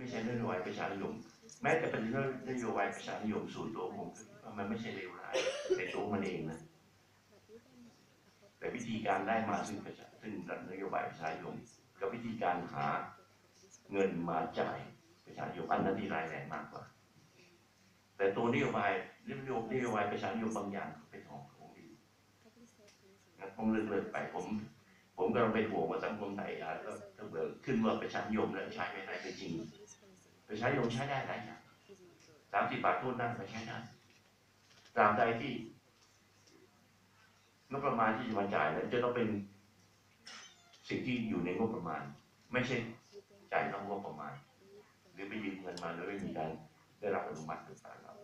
ใช่นโยบายประชานิยมแม้แต่เป็นนโยบายประชานิยมส่วนตัวผมมันไม่ใช่เลวร้ายในตัวมันเองนะแต่วิธีการได้มาซึ่งนโยบายประชานิยมกับวิธีการหาเงินมาจ่ายประชานิยมอันนั้นที่ร้ายแรงมากกว่าแต่ตัวนโยบายประชานิยมบางอย่างเป็นของดีนะผมเลิกไปผมก็เป็นห่วงว่าสังคมไทยก็ถ้าเกิดขึ้นว่าประชานิยมแล้วใช้ไม่ได้จริงประชานิยมใช้ได้หลายอย่าง30 บาททุนนั่นก็ใช้ได้ตราบใดที่งบประมาณที่จะมาจ่ายนั้นจะต้องเป็นสิ่งที่อยู่ในงบประมาณไม่ใช่จ่ายนอกงบประมาณหรือไปยืมเงินมาโดยไม่มีการได้รับอนุมัติต่างๆ